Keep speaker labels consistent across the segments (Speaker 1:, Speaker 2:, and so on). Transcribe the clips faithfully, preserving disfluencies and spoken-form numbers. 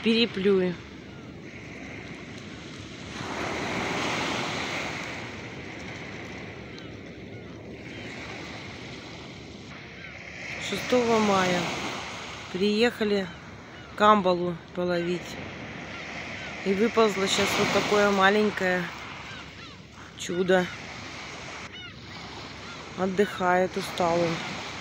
Speaker 1: переплюй. шестого мая приехали камбалу половить. И выползло сейчас вот такое маленькое чудо. Отдыхает, устал он.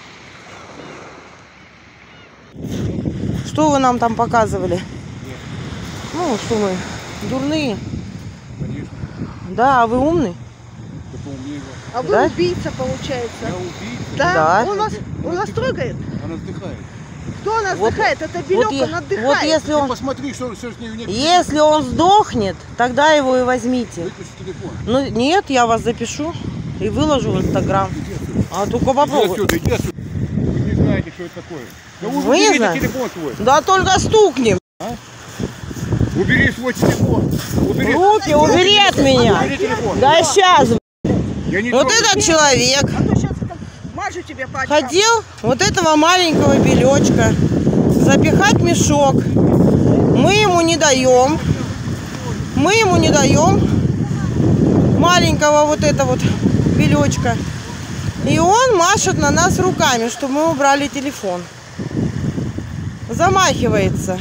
Speaker 1: Что вы нам там показывали? Ну, что мы, дурные?
Speaker 2: Конечно.
Speaker 1: Да, а вы умный?
Speaker 3: А вы
Speaker 1: Да?
Speaker 3: убийца, получается?
Speaker 2: Я убийца.
Speaker 3: Да?
Speaker 1: Да.
Speaker 3: Он вас, он вас трогает?
Speaker 2: Она вздыхает.
Speaker 3: Кто нас
Speaker 1: Вот-
Speaker 3: отдыхает? Это Белек,
Speaker 1: Вот, е-
Speaker 3: он отдыхает.
Speaker 1: вот если
Speaker 2: Ты
Speaker 1: он,
Speaker 2: посмотри, что, что с ней нет.
Speaker 1: если он сдохнет, тогда его и возьмите.
Speaker 2: Выключи телефон.
Speaker 1: Ну нет, я вас запишу и выложу в Инстаграм. А только
Speaker 2: Иди
Speaker 1: попробуй.
Speaker 2: отсюда, иди отсюда. Вы не знаете, что это такое. Да вы
Speaker 1: Вы
Speaker 2: уберите
Speaker 1: знаете?
Speaker 2: телефон свой.
Speaker 1: Да только стукнем.
Speaker 2: Убери свой телефон. Убери.
Speaker 1: Руки убери от меня.
Speaker 2: Убери телефон.
Speaker 1: Да сейчас.
Speaker 2: Я не
Speaker 1: Вот
Speaker 2: трогаю.
Speaker 1: этот человек
Speaker 3: А то сейчас мажу тебе по очкам.
Speaker 1: хотел вот этого маленького белечка запихать в мешок. Мы ему не даем. Мы ему не даем маленького вот этого вот белечка. И он машет на нас руками, чтобы мы убрали телефон. Замахивается.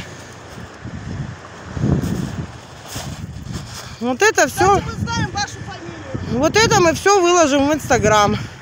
Speaker 1: Вот это все.
Speaker 3: Мы знаем вашу фамилию.
Speaker 1: Вот это мы все выложим в Инстаграм.